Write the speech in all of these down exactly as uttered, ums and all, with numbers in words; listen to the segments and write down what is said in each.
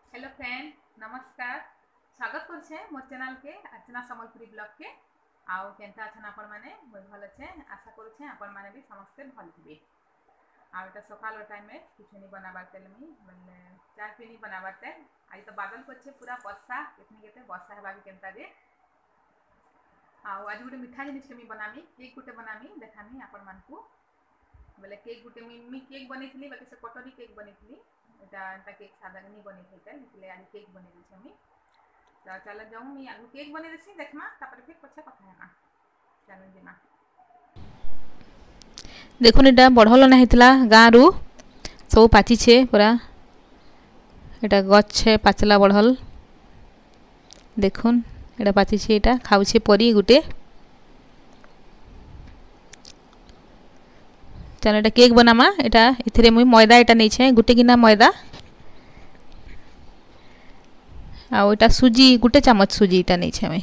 Hello friend, नमस्कार। स्वागत करछे मोर चैनल के अर्चना समलपुरी ब्लॉग के। आउ केनता अछन आपण माने? मैं भल अच्छे, आशा करूछे आपण माने भी समस्ते भल थिबे। आ एटा सकाल टाइम में कुछ नहीं बनाबार तेल मी बोले चाय पीनी बनाबार ते आई तो बादल करछे पूरा वर्षा केतनी केते वर्षा हेबा भी केनता दे। आउ आज गुटे मिठा जिनिस के मी बनामी, केक गुटे बनामी देखामी आपण मानकू। बोले केक गुटे मी मी केक बनेइथिली, बाकी से कटोरी केक बनेइथिली। एटा एटा केक सादा नहीं बने थैते, इसलिए आज केक बने देछे मी। तो चल जाऊं मी आगु केक बने देसी देखमा, तापर फिर पछे कथा हेमा। चल जिमा देखुन एटा बढ़ल ना हेतला गाँ रु सब पाची छे पूरा। एटा गछ छे पाचला बढ़ल। देखुन एटा पाची छे, एटा खाउ छे परी गुटे। चल एटा केक बनामा। एटा इथिरे मुई मैदा एटा नै छे गुटे गिना मैदा। आ एटा सुजी गुटे चम्मच सुजी एटा नै छे मैं।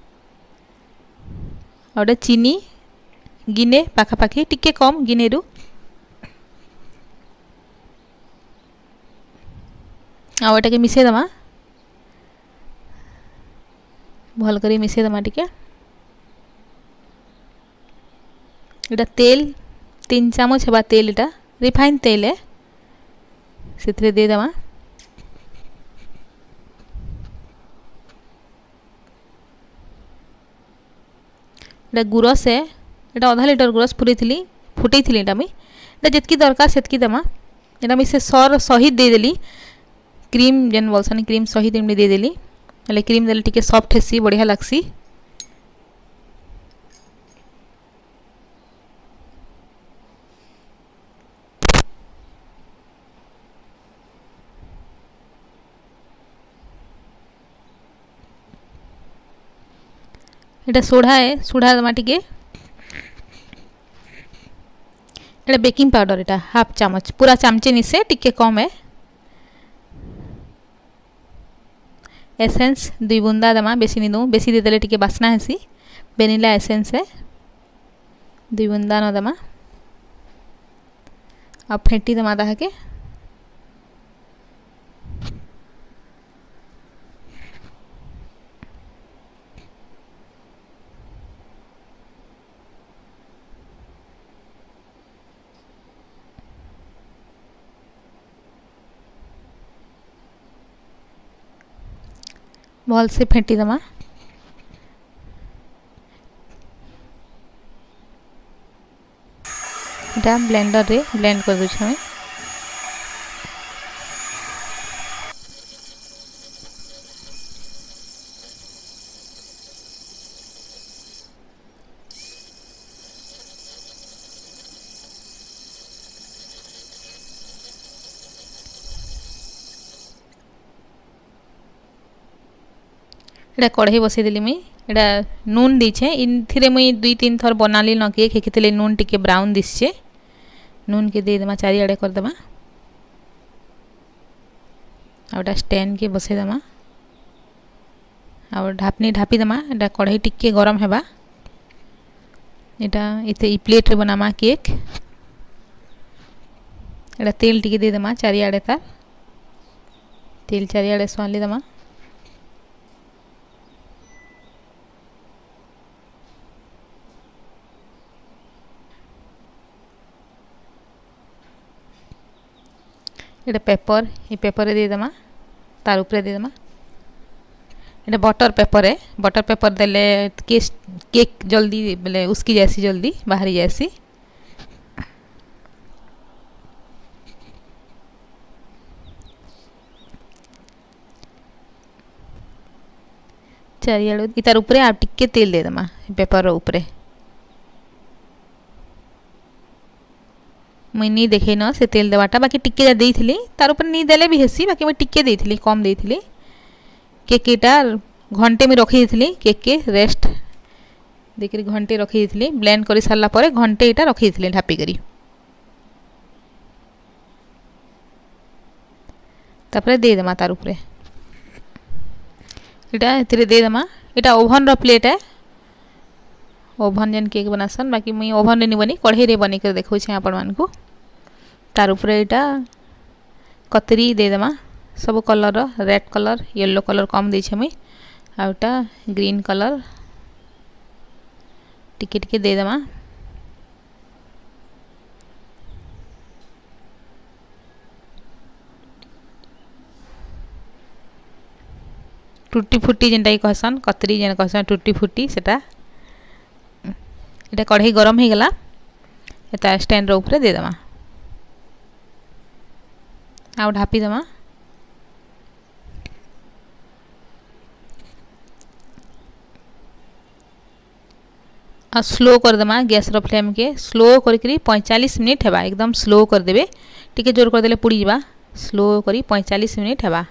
आ एटा चीनी गिने पाखा पाखी टिके कम गिने रु। आ एटा के मिसे दमा, भल करी मिसे दमा टिके। एटा तेल तीन चामच हेबा तेल, एटा रिफाइन तेल है, सेथरे दे दमा। एटा गुरस है, एटा आधा लीटर गुरस फुटई थिली फुटई थिली एटा मी। एटा जेतकी दरकार सेतकी दमा। एटा मी से सर सहित दे देली, क्रीम जेन बोलसन क्रीम सहित एमनी दे देली। हले क्रीम देले टिके सॉफ्ट हेसी, बढ़िया लागसी। एटा सोढ़ा है, सोढ़ा दमा टिके। एटा बेकिंग पाउडर, एटा हाफ चामच, पूरा चामचे निसे टिके कम है। एसेंस दुई बुंदा दमा, बेसी नहीं दो, बेसी दे देले टिके बासना हेसी। वेनिला एसेंस है दुई बुंदा न दमा। अब फेंटी दमा दाहा के। भल से फेंटी दमा। एटा ब्लेंडर रे ब्लेंड कर दूछ मैं। एटा कढ़ाई बसई देली मुई। एटा नून दीछे, इथिरे मुई दुई तीन थर बनाली न केक, हेकितले नून टिके ब्राउन दिसछे। नून के दे दमा, चारि आड़े कर दमा। आउटा स्टैंड के बसई दमा। आ ढापनी ढापी दमा। एटा कढ़ाई टिके गरम हेबा। एटा इते ई प्लेट रे बनामा केक। एटा तेल टिके दे दमा चारि आड़े, तार तेल चारि आड़े स्वाली दमा। एटा पेपर, ये पेपर रे दे दमा, तार ऊपर दे दमा। एटा बटर पेपर है, बटर पेपर देले केक केक जल्दी बोले उसकी जैसी जल्दी बाहरी जैसी। चारियाडू इतार ऊपर आप टिके तेल दे दमा पेपर ऊपर। मुई नी देखे न से तेल देवाटा, बाकी टिके देइथिली, तार ऊपर नी देले भी हेसी, बाकी मैं टिके देइथिली, कम देइथिली। केक एटा घंटे में रखी देइथिली, केक के रेस्ट देखि घंटे रखी देइथिली। ब्लेंड करि सारला परे घंटे एटा रखी देइथिली ढापी करी। तापरे दे दमा तार ऊपर। एटा एथिरे दे दमा। एटा ओवन रो प्लेट है, ओवन जेन केक बनासन, बाकी मुई ओवन रे नि बनी, कढ़ाई रे बनी कर देखौ छे आपण मान को। तार ऊपर एटा कतरी दे दमा, सब colour red colour yellow colour कम देछे मुई आउटा ग्रीन कलर टिके टिके दे देमा टूटी फुटी जेनटा कहसन कतरी जेन कहसन टूटी फुटी सेटा एटा कढ़ाई गरम हो गला एता स्टैंड रो ऊपर दे देमा आउ ढापी देमा आ स्लो कर देमा गैस रो फ्लेम के स्लो करी पैंतालीस मिनिट हेबा एकदम स्लो कर देबे टिके जोर कर देले पुड़ी जीवा स्लो करी पैंतालीस मिनिट हेबा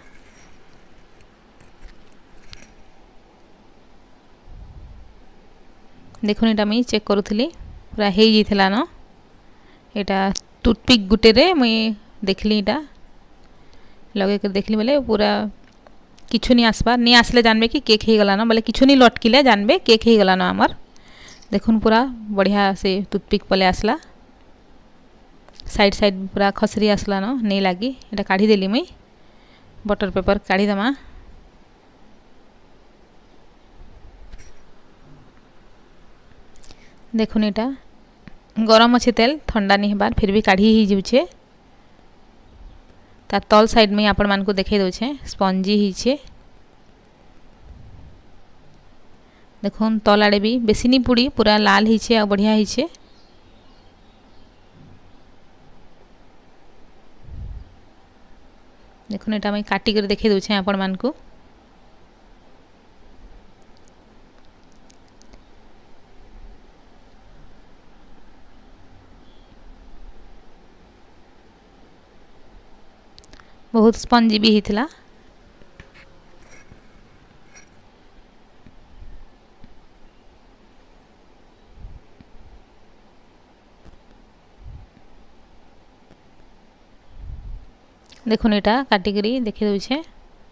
देखुन एटा मुई चेक करूथली पूरा हे जाइथिला न एटा टूथपिक गुटे रे मुई देखली एटा लगे के देखली बोले पूरा किछु नहीं आसबा नहीं आसले जानबे कि केक हे गला न बोले किछु नहीं लटकिले जानबे केक हे गला न हमर देखुन पूरा बढ़िया से टूथपिक पले आसला साइड साइड पूरा खसरी आसला न नहीं लागी एटा काढी देली मुई बटर पेपर काढी दमा देखुन एटा गरम अच्छे तेल ठंडा नहीं हेबार फिर भी काढ़ी ही जाऊे तार तल साइड में आपण मान को देखे दौचे स्पंजी ही देखुन तल आड़े भी बेसी नहीं पुड़ी पूरा लाल ही आ बढ़िया ही देखुन एटा मैं काटी कर देखे दौचे आपण मान को बहुत स्पंजी भी हितला देखुन एटा काटिकरी देखि दउछे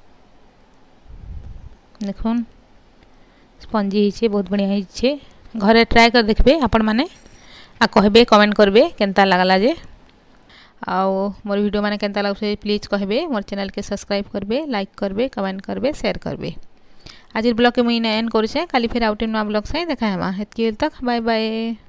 देखुन स्पंजी हिचे बहुत बढ़िया हिचे घरे ट्राई कर देखबे आपण माने आ कहबे कमेंट करबे केनता लागला जे आओ मोर वीडियो माने केनता लागसे प्लीज कहबे मोर चैनल के सब्सक्राइब करबे लाइक करबे कमेंट करबे शेयर करबे आज ब्लॉग के मुई एंड करूछे खाली फिर आउट नो ब्लॉग से देखा हेमा हेतकी तक बाय बाय।